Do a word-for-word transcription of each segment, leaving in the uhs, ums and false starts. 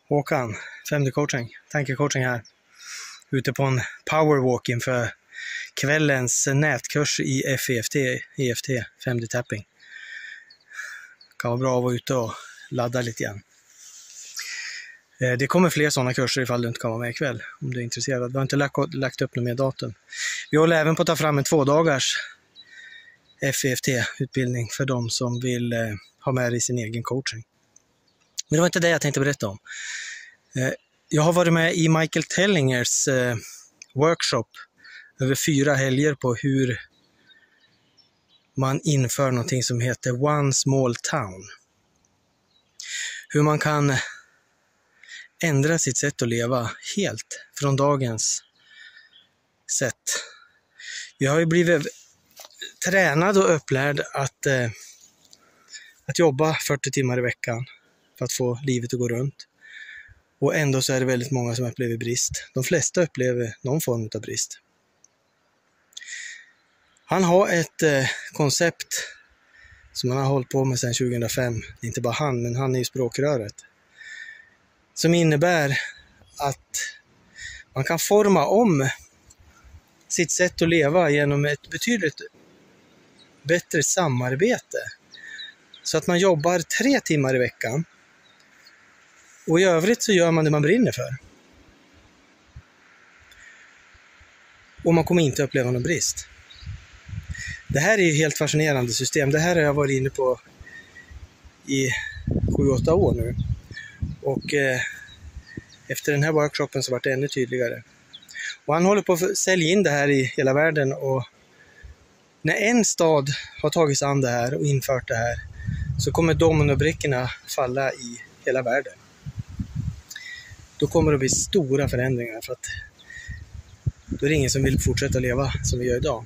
Håkan, fem D-coaching, tankecoaching här. Ute på en powerwalk inför kvällens nätkurs i F E F T, E F T, fem D-tapping. Kan vara bra att vara ute och ladda lite grann. Det kommer fler sådana kurser ifall du inte kan vara med ikväll om du är intresserad. Vi har inte lagt, lagt upp något mer datum. Vi håller även på att ta fram en två dagars F E F T-utbildning för de som vill eh, ha med i sin egen coaching. Men det var inte det jag tänkte berätta om. Eh, jag har varit med i Michael Tellingers eh, workshop över fyra helger på hur man inför någonting som heter One Small Town. Hur man kan ändra sitt sätt att leva helt från dagens sätt. Vi har ju blivit tränad och upplärd att, eh, att jobba fyrtio timmar i veckan för att få livet att gå runt. Och ändå så är det väldigt många som upplever brist. De flesta upplever någon form av brist. Han har ett eh, koncept som han har hållit på med sedan tjugohundrafem. Inte bara han, men han är ju språkröret. Som innebär att man kan forma om sitt sätt att leva genom ett betydligt bättre samarbete. Så att man jobbar tre timmar i veckan. Och i övrigt så gör man det man brinner för. Och man kommer inte uppleva någon brist. Det här är ju helt fascinerande system. Det här har jag varit inne på i sju åtta år nu. Och eh, efter den här workshopen så var det ännu tydligare. Och han håller på att sälja in det här i hela världen. Och när en stad har tagit sig an det här och infört det här så kommer dominobrickorna falla i hela världen. Då kommer det bli stora förändringar för att då är det ingen som vill fortsätta leva som vi gör idag.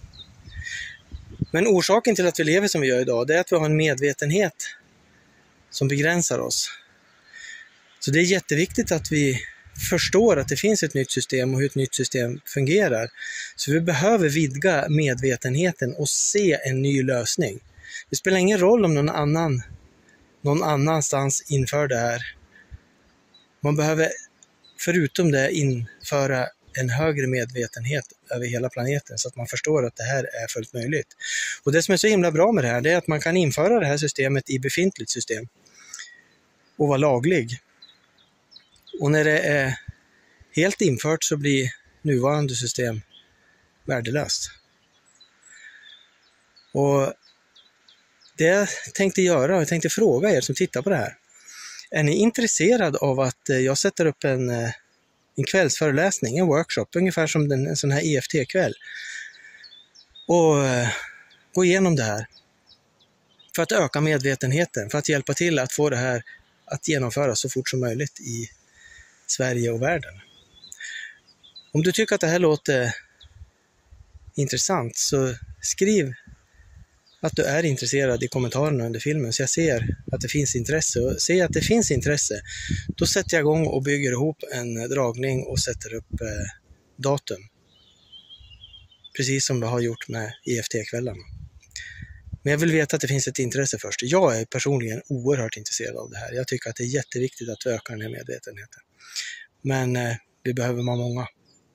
Men orsaken till att vi lever som vi gör idag, det är att vi har en medvetenhet som begränsar oss. Så det är jätteviktigt att vi förstår att det finns ett nytt system och hur ett nytt system fungerar. Så vi behöver vidga medvetenheten och se en ny lösning. Det spelar ingen roll om någon annan någon annanstans inför det här. Man behöver förutom det införa en högre medvetenhet över hela planeten så att man förstår att det här är fullt möjligt. Och det som är så himla bra med det här, det är att man kan införa det här systemet i befintligt system och vara laglig. Och när det är helt infört så blir nuvarande system värdelöst. Och det jag tänkte göra, jag tänkte fråga er som tittar på det här. Är ni intresserade av att jag sätter upp en, en kvällsföreläsning, en workshop, ungefär som den, en sån här E F T-kväll. Och gå igenom det här. För att öka medvetenheten, för att hjälpa till att få det här att genomföras så fort som möjligt i Sverige och världen. Om du tycker att det här låter intressant så skriv att du är intresserad i kommentarerna under filmen så jag ser att det finns intresse. Och ser att det finns intresse, då sätter jag igång och bygger ihop en dragning och sätter upp eh, datum. Precis som vi har gjort med E F T-kvällarna. Men jag vill veta att det finns ett intresse först. Jag är personligen oerhört intresserad av det här. Jag tycker att det är jätteviktigt att öka den här medvetenheten. Men eh, vi behöver man många.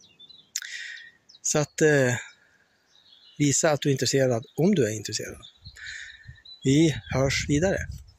Så att eh, visa att du är intresserad om du är intresserad. Vi hörs vidare.